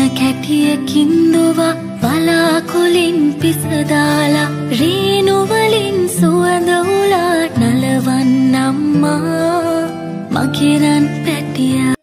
කැටියකින් දුවා වලාකුලින් පිසදාලා රේණු වලින් සුවඳ උලා නලවන්නම්මා මගේ රන් පැටියා